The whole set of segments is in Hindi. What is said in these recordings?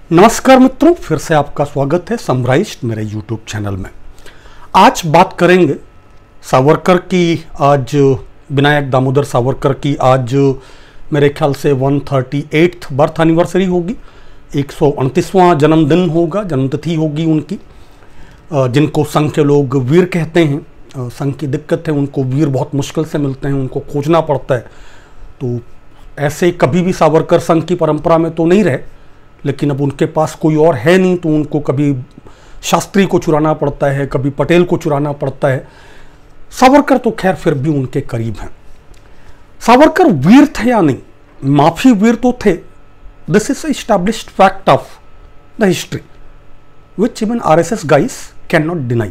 नमस्कार मित्रों, फिर से आपका स्वागत है समराइज्ड मेरे यूट्यूब चैनल में। आज बात करेंगे सावरकर की। आज विनायक दामोदर सावरकर की आज मेरे ख्याल से 138th बर्थ एनिवर्सरी होगी, 129वां जन्मदिन होगा, जन्मतिथि होगी उनकी। जिनको संघ के लोग वीर कहते हैं, संघ की दिक्कत है, उनको वीर बहुत मुश्किल से मिलते हैं, उनको खोजना पड़ता है। तो ऐसे कभी भी सावरकर संघ की परंपरा में तो नहीं रहे, लेकिन अब उनके पास कोई और है नहीं, तो उनको कभी शास्त्री को चुराना पड़ता है, कभी पटेल को चुराना पड़ता है। सावरकर तो खैर फिर भी उनके करीब हैं। सावरकर वीर थे या नहीं, माफी वीर तो थे। This is established fact of the history which even RSS guys can not deny.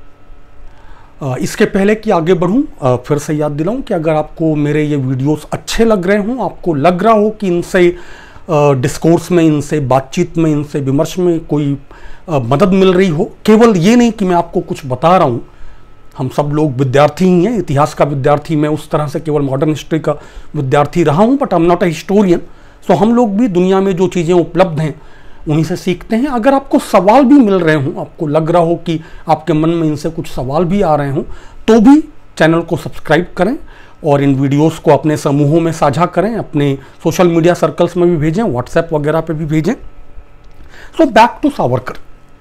इसके पहले कि आगे बढ़ूं, फिर से याद दिलाऊं कि अगर आपको मेरे ये वीडियोस अच्छे लग रहे हों, आपको लग रहा हो कि इनसे डिस्कोर्स में, इनसे बातचीत में, इनसे विमर्श में कोई मदद मिल रही हो, केवल ये नहीं कि मैं आपको कुछ बता रहा हूँ। हम सब लोग विद्यार्थी ही हैं, इतिहास का विद्यार्थी। मैं उस तरह से केवल मॉडर्न हिस्ट्री का विद्यार्थी रहा हूँ, but I am not a historian. सो हम लोग भी दुनिया में जो चीज़ें उपलब्ध हैं उन्हीं से सीखते हैं। अगर आपको सवाल भी मिल रहे हों, आपको लग रहा हो कि आपके मन में इनसे कुछ सवाल भी आ रहे हों, तो भी चैनल को सब्सक्राइब करें और इन वीडियोस को अपने समूहों में साझा करें, अपने सोशल मीडिया सर्कल्स में भी भेजें, व्हाट्सएप वगैरह पे भी भेजें। So back to Savarkar.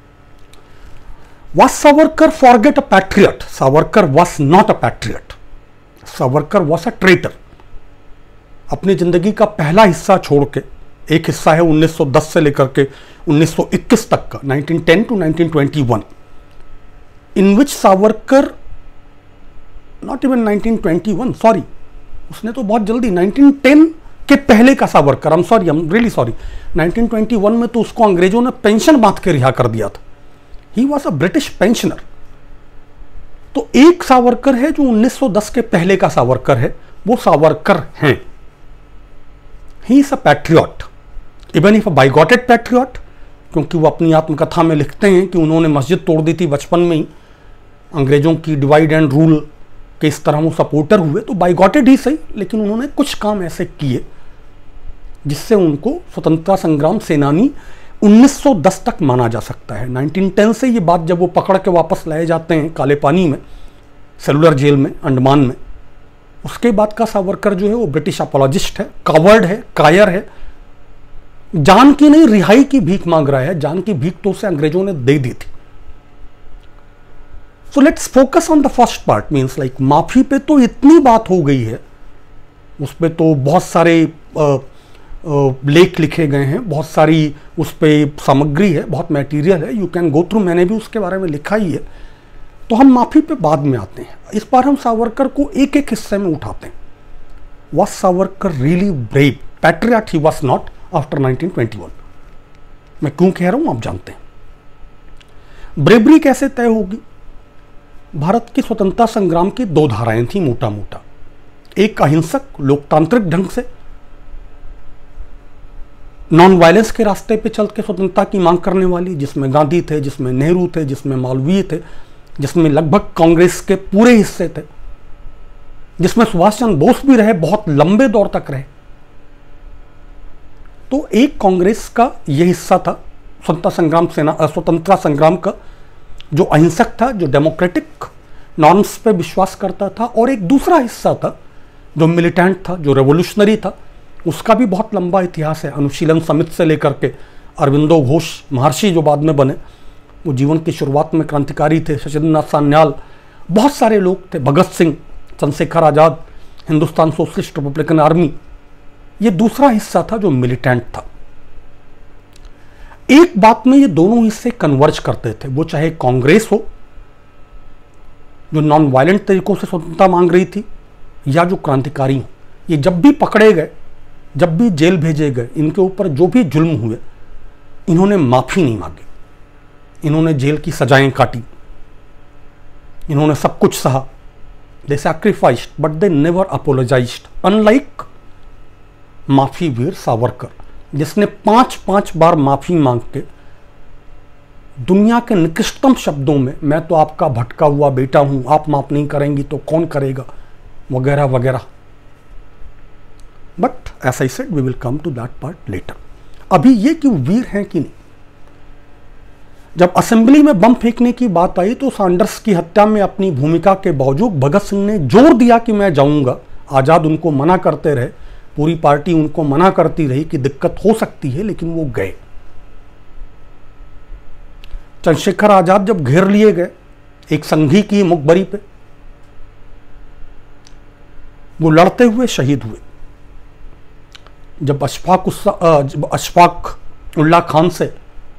Was Savarkar forget a patriot? Savarkar was not a patriot. Savarkar was a traitor. अपनी जिंदगी का पहला हिस्सा छोड़ के, एक हिस्सा है 1910 से लेकर के 1921 तक का, 1910 to 1921, in which Savarkar, not even 1921, sorry, उसने तो बहुत जल्दी 1910 के पहले का Savarkar, I am really sorry, 1921 में तो उसको अंग्रेजों ने पेंशन बांध के रिहा कर दिया था। He was a British pensioner. तो एक सावरकर है जो 1910 के पहले का सावरकर है, वो सावरकर हैं। He is a patriot, even if a bigoted patriot, क्योंकि वो अपनी आत्मकथा में लिखते हैं कि उन्होंने मस्जिद तोड़ दी थी बचपन में ही, अंग्रेजों की डिवाइड एंड रूल कि इस तरह वो सपोर्टर हुए। तो बाइगॉटेड ही सही, लेकिन उन्होंने कुछ काम ऐसे किए जिससे उनको स्वतंत्रता संग्राम सेनानी 1910 तक माना जा सकता है। 1910 से ये बात, जब वो पकड़ के वापस लाए जाते हैं काले पानी में, सेलुलर जेल में, अंडमान में, उसके बाद का सावरकर जो है वो ब्रिटिश अपोलॉजिस्ट है, कावर्ड है, कायर है, जान की नहीं रिहाई की भीख मांग रहा है। जान की भीख तो उसे अंग्रेजों ने दे दी थी। So let's focus on the first part, means like माफी पे तो इतनी बात हो गई है, उस पर तो बहुत सारे लेख लिखे गए हैं, बहुत सारी उस पर सामग्री है, बहुत मटेरियल है, यू कैन गो थ्रू। मैंने भी उसके बारे में लिखा ही है। तो हम माफी पे बाद में आते हैं। इस बार हम सावरकर को एक एक हिस्से में उठाते हैं। Was Savarkar really brave patriot? He was not after 1921। मैं क्यों कह रहा हूं आप जानते हैं। ब्रेवरी कैसे तय होगी? भारत की स्वतंत्रता संग्राम की दो धाराएं थी मोटा मोटा। एक अहिंसक लोकतांत्रिक ढंग से नॉन वायलेंस के रास्ते पे चल के स्वतंत्रता की मांग करने वाली, जिसमें गांधी थे, जिसमें नेहरू थे, जिसमें मालवीय थे, जिसमें लगभग कांग्रेस के पूरे हिस्से थे, जिसमें सुभाष चंद्र बोस भी रहे, बहुत लंबे दौर तक रहे। तो एक कांग्रेस का यह हिस्सा था स्वतंत्रता संग्राम का, जो अहिंसक था, जो डेमोक्रेटिक नॉर्म्स पे विश्वास करता था, और एक दूसरा हिस्सा था जो मिलिटेंट था, जो रेवोल्यूशनरी था। उसका भी बहुत लंबा इतिहास है, अनुशीलन समिति से लेकर के अरविंदो घोष महर्षि जो बाद में बने, वो जीवन की शुरुआत में क्रांतिकारी थे, सचिंद्रनाथ सान्याल, बहुत सारे लोग थे, Bhagat Singh, Chandrashekhar Azad, Hindustan socialist republican army. ये दूसरा हिस्सा था जो मिलिटेंट था। एक बात में ये दोनों हिस्से कन्वर्ज करते थे, वो चाहे कांग्रेस हो जो नॉन वायलेंट तरीकों से स्वतंत्रता मांग रही थी, या जो क्रांतिकारी हो। ये जब भी पकड़े गए, जब भी जेल भेजे गए, इनके ऊपर जो भी जुल्म हुए, इन्होंने माफी नहीं मांगी। इन्होंने जेल की सजाएं काटी, इन्होंने सब कुछ सहा। They sacrificed but they never apologised, unlike माफी वीर सावरकर, जिसने 5 बार माफी मांग के दुनिया के निकृष्टतम शब्दों में, मैं तो आपका भटका हुआ बेटा हूं, आप माफ नहीं करेंगी तो कौन करेगा, वगैरह वगैरह। But as I said, we will come to that part later. अभी ये कि वीर हैं कि नहीं, जब असेंबली में बम फेंकने की बात आई तो सैंडर्स की हत्या में अपनी भूमिका के बावजूद भगत सिंह ने जोर दिया कि मैं जाऊंगा। आज़ाद उनको मना करते रहे, पूरी पार्टी उनको मना करती रही कि दिक्कत हो सकती है, लेकिन वो गए। चंद्रशेखर आजाद जब घेर लिए गए एक संघी की मुखबरी पे, वो लड़ते हुए शहीद हुए। जब अशफाक उल्लाह खान से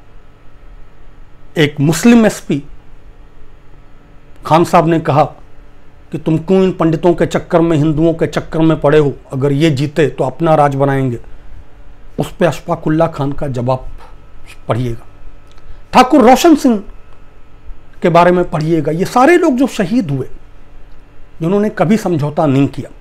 एक मुस्लिम एसपी खान साहब ने कहा कि तुम क्यों इन पंडितों के चक्कर में, हिंदुओं के चक्कर में पड़े हो, अगर ये जीते तो अपना राज बनाएंगे, उस पर अशफाक उल्लाह खान का जवाब पढ़िएगा। ठाकुर रोशन सिंह के बारे में पढ़िएगा। ये सारे लोग जो शहीद हुए, जिन्होंने कभी समझौता नहीं किया,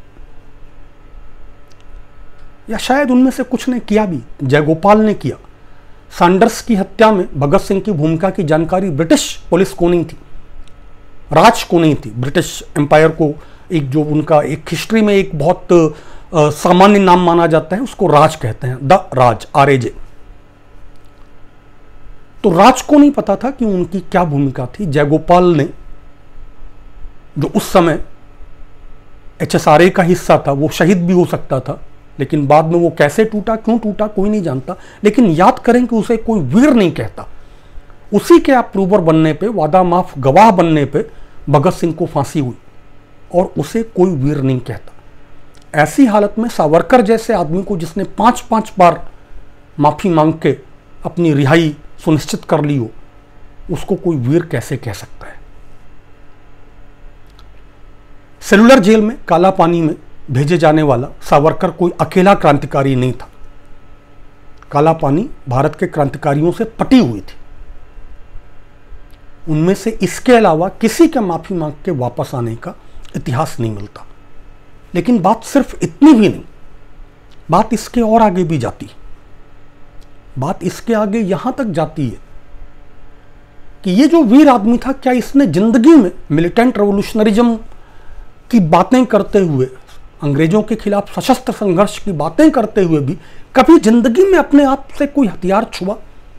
या शायद उनमें से कुछ ने किया भी, जयगोपाल ने किया। सैंडर्स की हत्या में भगत सिंह की भूमिका की जानकारी ब्रिटिश पुलिस को नहीं थी, राज को नहीं थी। ब्रिटिश एम्पायर को एक जो उनका एक हिस्ट्री में एक बहुत सामान्य नाम माना जाता है, उसको राज कहते हैं, द राज, RAJ। तो राज को नहीं पता था कि उनकी क्या भूमिका थी। जयगोपाल ने, जो उस समय HSRA का हिस्सा था, वो शहीद भी हो सकता था, लेकिन बाद में वो कैसे टूटा, क्यों टूटा, कोई नहीं जानता। लेकिन याद करें कि उसे कोई वीर नहीं कहता। उसी के अप्रूवर बनने पे, वादा माफ गवाह बनने पे भगत सिंह को फांसी हुई और उसे कोई वीर नहीं कहता। ऐसी हालत में सावरकर जैसे आदमी को, जिसने 5-5 बार माफी मांग के अपनी रिहाई सुनिश्चित कर ली हो, उसको कोई वीर कैसे कह सकता है। सेलुलर जेल में काला पानी में भेजे जाने वाला सावरकर कोई अकेला क्रांतिकारी नहीं था। काला पानी भारत के क्रांतिकारियों से पटी हुई थी। उनमें से इसके अलावा किसी के माफी मांग के वापस आने का इतिहास नहीं मिलता। लेकिन बात सिर्फ इतनी भी नहीं, बात इसके और आगे भी जाती है। बात इसके आगे यहां तक जाती है कि ये जो वीर आदमी था, क्या इसने जिंदगी में मिलिटेंट रेवोल्यूशनरिज्म की बातें करते हुए, अंग्रेजों के खिलाफ सशस्त्र संघर्ष की बातें करते हुए भी कभी जिंदगी में अपने आप से कोई हथियार छुआ?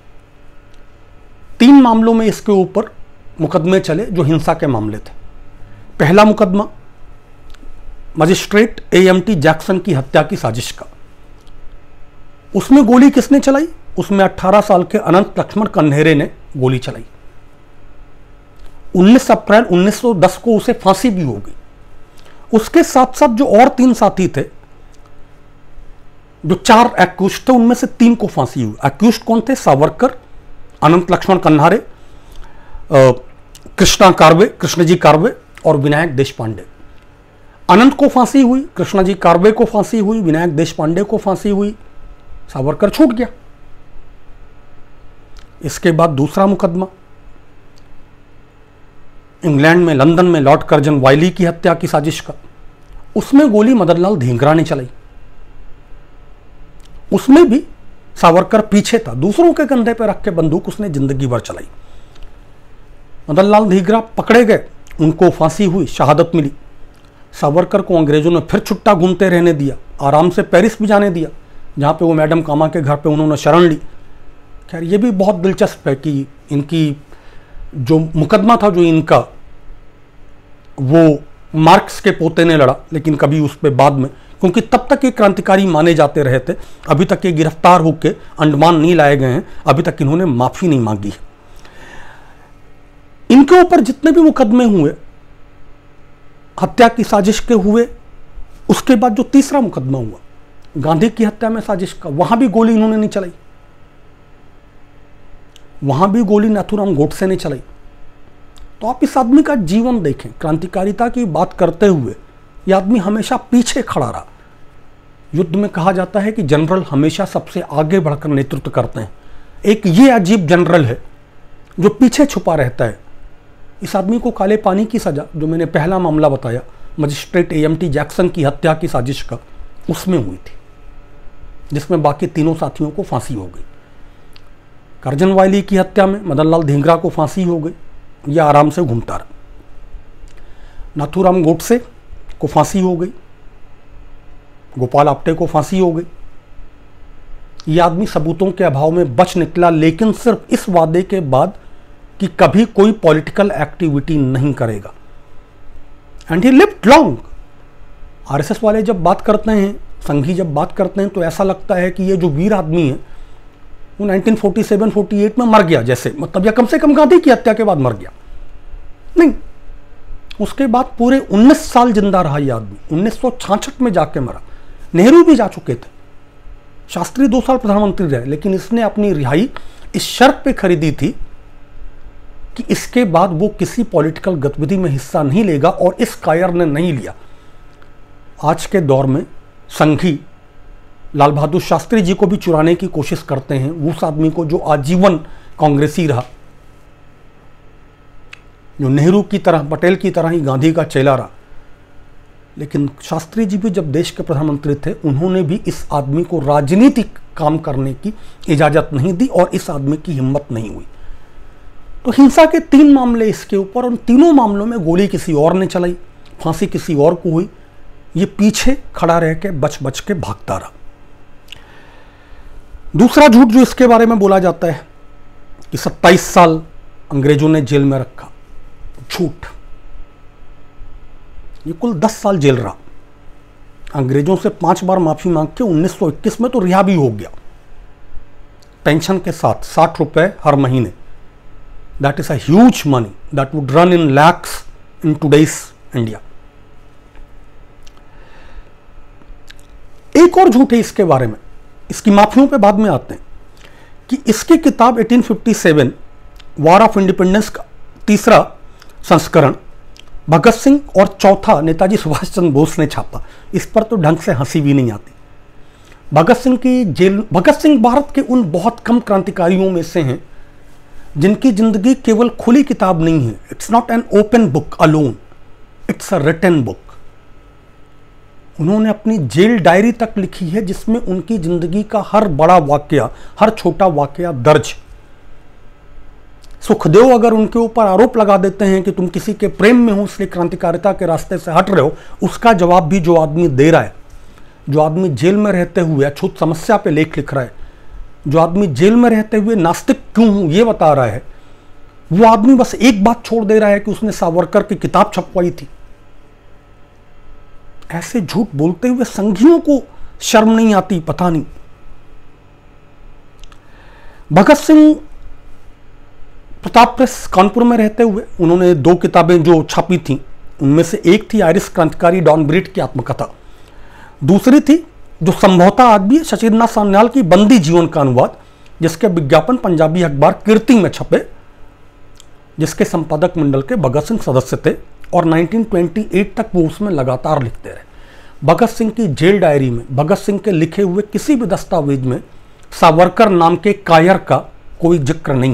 3 मामलों में इसके ऊपर मुकदमे चले जो हिंसा के मामले थे। पहला मुकदमा मजिस्ट्रेट AMT जैक्सन की हत्या की साजिश का। उसमें गोली किसने चलाई? उसमें 18 साल के अनंत लक्ष्मण कन्हेरे ने गोली चलाई। 19 अप्रैल 1910 को उसे फांसी भी हो गई। उसके साथ साथ जो और 3 साथी थे, जो 4 एक्यूज्ड थे, उनमें से 3 को फांसी हुई। एक्यूज्ड कौन थे? सावरकर, अनंत लक्ष्मण कन्हारे, कृष्णजी कार्वे और विनायक देशपांडे। अनंत को फांसी हुई, कृष्णजी कार्वे को फांसी हुई, विनायक देशपांडे को फांसी हुई, सावरकर छूट गया। इसके बाद दूसरा मुकदमा इंग्लैंड में, लंदन में लॉर्ड कर्जन वायली की हत्या की साजिश का। उसमें गोली मदनलाल धिंगरा ने चलाई। उसमें भी सावरकर पीछे था, दूसरों के कंधे पर रख के बंदूक उसने जिंदगी भर चलाई। मदनलाल धिंगरा पकड़े गए, उनको फांसी हुई, शहादत मिली। सावरकर को अंग्रेजों ने फिर छुट्टा घूमते रहने दिया, आराम से पेरिस भी जाने दिया, जहाँ पे वो मैडम कामा के घर पे उन्होंने शरण ली। खैर ये भी बहुत दिलचस्प है कि इनकी जो मुकदमा था जो इनका, वो मार्क्स के पोते ने लड़ा, लेकिन कभी उस पर बाद में, क्योंकि तब तक ये क्रांतिकारी माने जाते रहे थे, अभी तक ये गिरफ्तार होकर अंडमान नहीं लाए गए हैं, अभी तक इन्होंने माफी नहीं मांगी है। इनके ऊपर जितने भी मुकदमे हुए हत्या की साजिश के हुए, उसके बाद जो तीसरा मुकदमा हुआ गांधी की हत्या में साजिश का, वहां भी गोली इन्होंने नहीं चलाई, वहां भी गोली नाथूराम गोडसे ने चलाई। तो आप इस आदमी का जीवन देखें, क्रांतिकारिता की बात करते हुए यह आदमी हमेशा पीछे खड़ा रहा। युद्ध में कहा जाता है कि जनरल हमेशा सबसे आगे बढ़कर नेतृत्व करते हैं। एक ये अजीब जनरल है जो पीछे छुपा रहता है। इस आदमी को काले पानी की सजा, जो मैंने पहला मामला बताया मजिस्ट्रेट AMT जैक्सन की हत्या की साजिश का, उसमें हुई थी, जिसमें बाकी 3 साथियों को फांसी हो गई। कर्जन वायली की हत्या में मदनलाल धिंगरा को फांसी हो गई, यह आराम से घूमता रहा। नाथूराम गोडसे को फांसी हो गई, गोपाल आप्टे को फांसी हो गई। यह आदमी सबूतों के अभाव में बच निकला, लेकिन सिर्फ इस वादे के बाद कि कभी कोई पॉलिटिकल एक्टिविटी नहीं करेगा, and he lived long. RSS वाले जब बात करते हैं, संघी जब बात करते हैं, तो ऐसा लगता है कि ये जो वीर आदमी है वो 1947-48 में मर गया जैसे, मतलब या कम से कम गांधी की हत्या के बाद मर गया। नहीं, उसके बाद पूरे 19 साल जिंदा रहा ये आदमी। 1966 में जाके मरा। नेहरू भी जा चुके थे, शास्त्री 2 साल प्रधानमंत्री रहे, लेकिन इसने अपनी रिहाई इस शर्त पे खरीदी थी कि इसके बाद वो किसी पॉलिटिकल गतिविधि में हिस्सा नहीं लेगा, और इस कायर ने नहीं लिया। आज के दौर में संघी लाल बहादुर शास्त्री जी को भी चुराने की कोशिश करते हैं, उस आदमी को जो आजीवन कांग्रेसी रहा, जो नेहरू की तरह, पटेल की तरह ही गांधी का चेला रहा। लेकिन शास्त्री जी भी जब देश के प्रधानमंत्री थे, उन्होंने भी इस आदमी को राजनीतिक काम करने की इजाजत नहीं दी, और इस आदमी की हिम्मत नहीं हुई। तो हिंसा के 3 मामले इसके ऊपर, और तीनों मामलों में गोली किसी और ने चलाई, फांसी किसी और को हुई। ये पीछे खड़ा रह के बच बच के भागता रहा। दूसरा झूठ जो इसके बारे में बोला जाता है कि 27 साल अंग्रेजों ने जेल में रखा, झूठ। ये कुल 10 साल जेल रहा। अंग्रेजों से 5 बार माफी मांग के 1921 में तो रिहा भी हो गया, पेंशन के साथ 60 रुपए हर महीने। That is a huge money that would run in lakhs in today's India. एक और झूठ है इसके बारे में, इसकी माफियों पे बाद में आते हैं, कि इसकी किताब 1857 वॉर ऑफ इंडिपेंडेंस का 3रा संस्करण भगत सिंह और चौथा नेताजी सुभाष चंद्र बोस ने छापा। इस पर तो ढंग से हंसी भी नहीं आती। भगत सिंह भारत के उन बहुत कम क्रांतिकारियों में से हैं जिनकी जिंदगी केवल खुली किताब नहीं है। It's not an open book alone, it's a written book. उन्होंने अपनी जेल डायरी तक लिखी है, जिसमें उनकी जिंदगी का हर बड़ा वाकया, हर छोटा वाकया दर्ज। सुखदेव अगर उनके ऊपर आरोप लगा देते हैं कि तुम किसी के प्रेम में हो इसलिए क्रांतिकारिता के रास्ते से हट रहे हो, उसका जवाब भी जो आदमी दे रहा है, जो आदमी जेल में रहते हुए अछूत समस्या पे लेख लिख रहा है, जो आदमी जेल में रहते हुए नास्तिक क्यों हूं ये बता रहा है, वो आदमी बस एक बात छोड़ दे रहा है कि उसने सावरकर की किताब छपवाई थी। ऐसे झूठ बोलते हुए संघियों को शर्म नहीं आती, पता नहीं। भगत सिंह प्रताप प्रेस कानपुर में रहते हुए उन्होंने 2 किताबें जो छापी थी, उनमें से एक थी आयरिश क्रांतिकारी डॉन ब्रीट की आत्मकथा, दूसरी थी जो संभवतः आज भी शशिन्द्रनाथ सान्याल की बंदी जीवन का अनुवाद, जिसके विज्ञापन पंजाबी अखबार कीर्ति में छपे, जिसके संपादक मंडल के भगत सिंह सदस्य थे, और 1928 तक वो उसमें लगातार लिखते रहे। भगत सिंह की जेल डायरी में, भगत सिंह के लिखे हुए किसी भी दस्तावेज में सावरकर नाम के कायर का कोई जिक्र नहीं।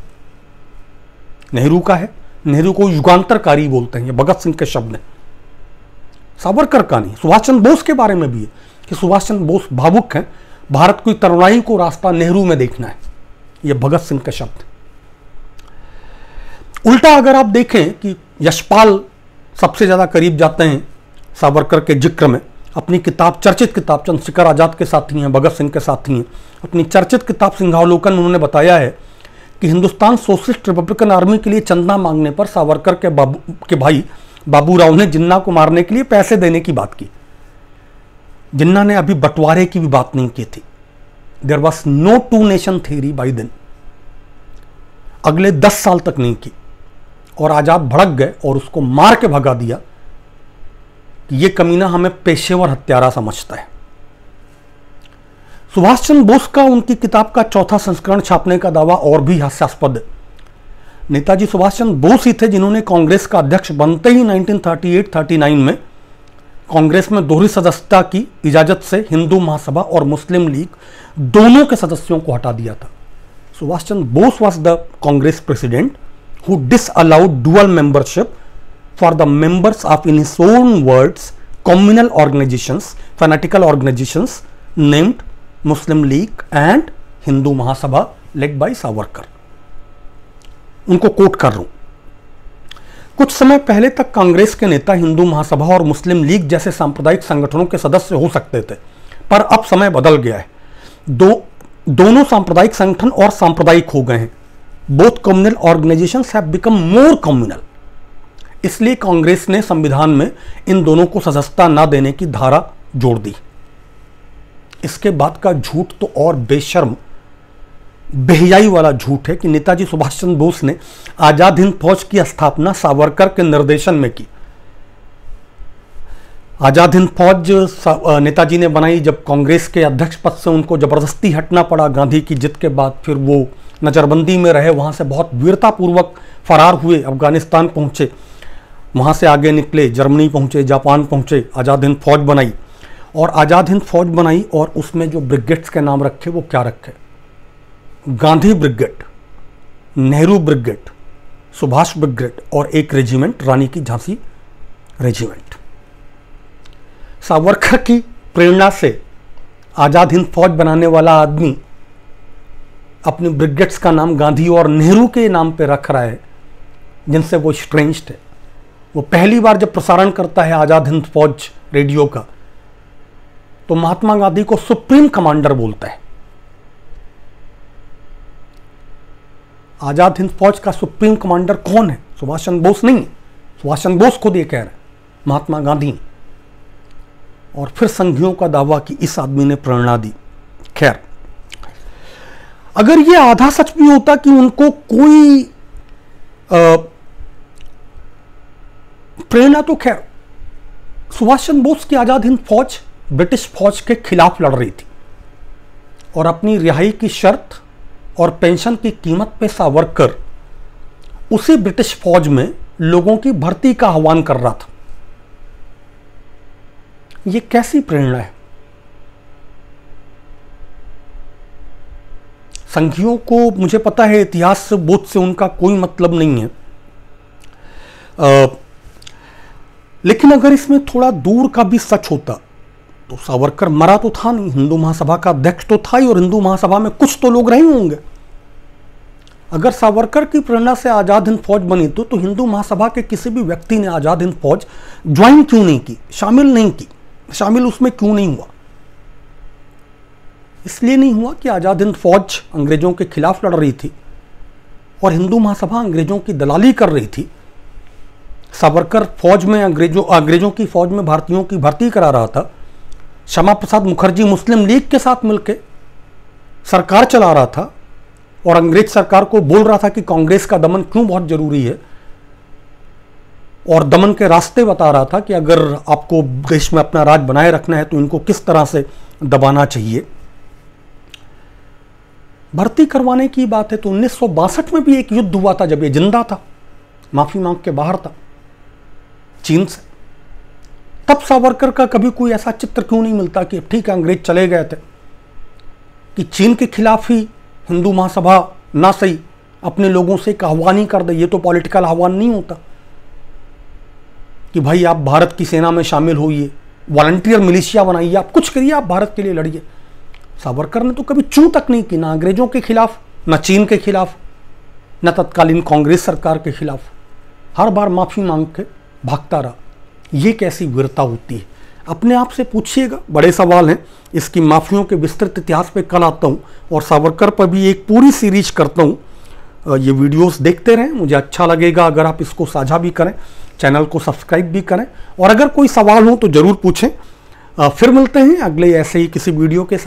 नेहरू का है, नेहरू को युगांतरकारी बोलते हैं, ये भगत सिंह के शब्द हैं, सावरकर का नहीं। सुभाष चंद्र बोस के बारे में भी है कि सुभाष चंद्र बोस भावुक हैं, भारत की तरुणाई को रास्ता नेहरू में देखना है, ये भगत सिंह के शब्द। उल्टा अगर आप देखें कि यशपाल सबसे ज्यादा करीब जाते हैं सावरकर के जिक्र में, अपनी किताब, चर्चित किताब, चंद्रशेखर आजाद के साथी हैं, भगत सिंह के साथी हैं, अपनी चर्चित किताब सिंहावलोकन में उन्होंने बताया है कि हिंदुस्तान सोशलिस्ट रिपब्लिकन आर्मी के लिए चंदा मांगने पर सावरकर के भाई बाबूराव ने जिन्ना को मारने के लिए पैसे देने की बात की। जिन्ना ने अभी बंटवारे की भी बात नहीं की थी। There was no 2 nation theory by then. अगले 10 साल तक नहीं की, और आजाद भड़क गए और उसको मार के भगा दिया कि ये कमीना हमें पेशेवर हत्यारा समझता है। सुभाष चंद्र बोस का उनकी किताब का 4था संस्करण छापने का दावा और भी हास्यास्पद है। नेताजी सुभाष चंद्र बोस ही थे जिन्होंने कांग्रेस का अध्यक्ष बनते ही 1938-39 में कांग्रेस में दोहरी सदस्यता की इजाजत से हिंदू महासभा और मुस्लिम लीग दोनों के सदस्यों को हटा दिया था। Subhash Chandra Bose was the Congress president who disallowed dual membership for the members of, in his own words, communal organizations, fanatical organizations named Muslim League and Hindu Mahasabha led by Savarkar। उनको कोट कर रहा हूं। कुछ समय पहले तक कांग्रेस के नेता हिंदू महासभा और मुस्लिम लीग जैसे सांप्रदायिक संगठनों के सदस्य हो सकते थे, पर अब समय बदल गया है। दोनों सांप्रदायिक संगठन और सांप्रदायिक हो गए हैं। Both communal organisations have become more communal. इसलिए कांग्रेस ने संविधान में इन दोनों को सदस्यता न देने की धारा जोड़ दी। इसके बाद का झूठ तो और बेशर्म बेहयाई वाला झूठ है कि नेताजी सुभाष चंद्र बोस ने आजाद हिंद फौज की स्थापना सावरकर के निर्देशन में की। आजाद हिंद फौज नेताजी ने बनाई जब कांग्रेस के अध्यक्ष पद से उनको जबरदस्ती हटना पड़ा गांधी की जिद के बाद। फिर वो नजरबंदी में रहे, वहां से बहुत वीरतापूर्वक फरार हुए, अफगानिस्तान पहुंचे, वहां से आगे निकले, जर्मनी पहुंचे, जापान पहुंचे, आजाद हिंद फौज बनाई। और आजाद हिंद फौज बनाई और उसमें जो ब्रिगेड्स के नाम रखे वो क्या रखे? Gandhi brigade, Nehru brigade, Subhash brigade और एक रेजिमेंट रानी की झांसी रेजिमेंट। सावरकर की प्रेरणा से आजाद हिंद फौज बनाने वाला आदमी अपनी ब्रिगेड्स का नाम गांधी और नेहरू के नाम पे रख रहा है, जिनसे वो स्ट्रेंज्ड है। वो पहली बार जब प्रसारण करता है आजाद हिंद फौज रेडियो का, तो महात्मा गांधी को सुप्रीम कमांडर बोलता है। आजाद हिंद फौज का सुप्रीम कमांडर कौन है? सुभाष चंद्र बोस नहीं है। सुभाष चंद्र बोस खुद ये कह रहे हैं, महात्मा गांधी। और फिर संघियों का दावा कि इस आदमी ने प्रेरणा दी। खैर, अगर ये आधा सच भी होता कि उनको कोई प्रेरणा, तो खैर सुभाष चंद्र बोस की आजाद हिंद फौज ब्रिटिश फौज के खिलाफ लड़ रही थी और अपनी रिहाई की शर्त और पेंशन की कीमत पे सावरकर उसी ब्रिटिश फौज में लोगों की भर्ती का आह्वान कर रहा था। ये कैसी प्रेरणा है? संघियों को, मुझे पता है, इतिहास बोध से उनका कोई मतलब नहीं है, लेकिन अगर इसमें थोड़ा दूर का भी सच होता तो सावरकर मरा तो था नहीं, हिंदू महासभा का अध्यक्ष तो था ही, और हिंदू महासभा में कुछ तो लोग रहे होंगे। अगर सावरकर की प्रेरणा से आजाद हिंद फौज बनी तो हिंदू महासभा के किसी भी व्यक्ति ने आजाद हिंद फौज ज्वाइन क्यों नहीं की, शामिल नहीं की, शामिल उसमें क्यों नहीं हुआ? इसलिए नहीं हुआ कि आजाद हिंद फौज अंग्रेजों के खिलाफ लड़ रही थी और हिंदू महासभा अंग्रेजों की दलाली कर रही थी। सावरकर फौज में अंग्रेजों की फौज में भारतीयों की भर्ती करा रहा था। श्यामा प्रसाद मुखर्जी मुस्लिम लीग के साथ मिलकर सरकार चला रहा था और अंग्रेज सरकार को बोल रहा था कि कांग्रेस का दमन क्यों बहुत जरूरी है, और दमन के रास्ते बता रहा था कि अगर आपको देश में अपना राज बनाए रखना है तो इनको किस तरह से दबाना चाहिए। भर्ती करवाने की बात है तो 1962 में भी एक युद्ध हुआ था जब ये जिंदा था, माफी मांग के बाहर था चीन से। तब सावरकर का कभी कोई ऐसा चित्र क्यों नहीं मिलता कि ठीक है अंग्रेज चले गए थे, कि चीन के खिलाफ ही हिंदू महासभा ना सही अपने लोगों से एक आह्वान ही कर दे। ये तो पॉलिटिकल आह्वान नहीं होता कि भाई आप भारत की सेना में शामिल होइए, वॉलंटियर मिलिशिया बनाइए, आप कुछ करिए, आप भारत के लिए लड़िए। सावरकर ने तो कभी चू तक नहीं की, ना अंग्रेजों के खिलाफ, ना चीन के खिलाफ, न तत्कालीन कांग्रेस सरकार के खिलाफ। हर बार माफी मांग के भागता रहा। ये कैसी वीरता होती है? अपने आप से पूछिएगा, बड़े सवाल हैं। इसकी माफियों के विस्तृत इतिहास पे कल आता हूँ और सावरकर पर भी एक पूरी सीरीज करता हूँ। ये वीडियोस देखते रहें, मुझे अच्छा लगेगा अगर आप इसको साझा भी करें, चैनल को सब्सक्राइब भी करें, और अगर कोई सवाल हो तो ज़रूर पूछें। फिर मिलते हैं अगले ऐसे ही किसी वीडियो के साथ।